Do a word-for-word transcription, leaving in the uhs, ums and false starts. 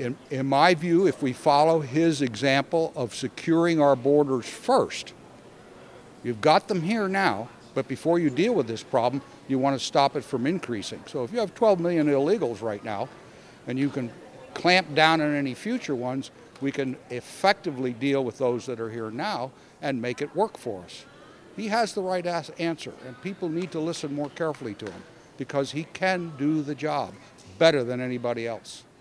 in, in my view, if we follow his example of securing our borders first, you've got them here now, but before you deal with this problem, you want to stop it from increasing. So if you have twelve million illegals right now, and you can clamp down on any future ones, we can effectively deal with those that are here now and make it work for us. He has the right answer, and people need to listen more carefully to him because he can do the job better than anybody else.